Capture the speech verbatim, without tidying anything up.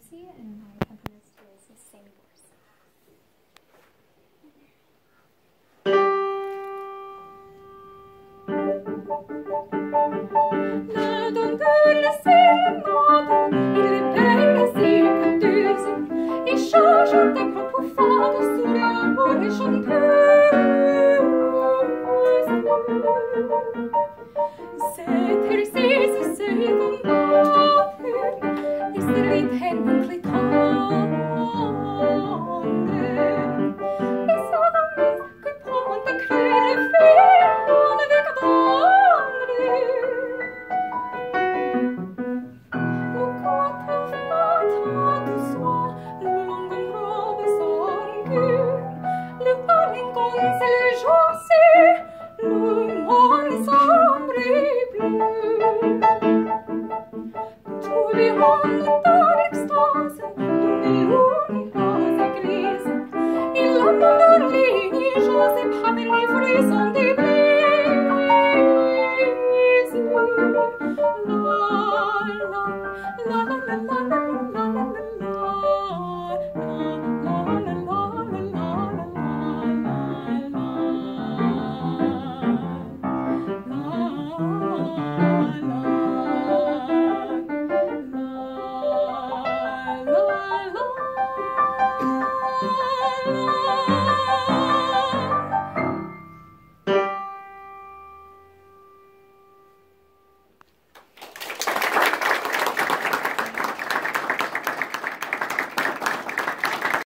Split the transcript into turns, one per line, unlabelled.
Nancy, and my accompanist is Sammy Gorse. La dongulla serenata, il belle circaduse, e changeant d'un grand pouffade sur l'amour et chanteuse. C'était c'est c'est c'est ton baffe, et c'est l'intendant clétant.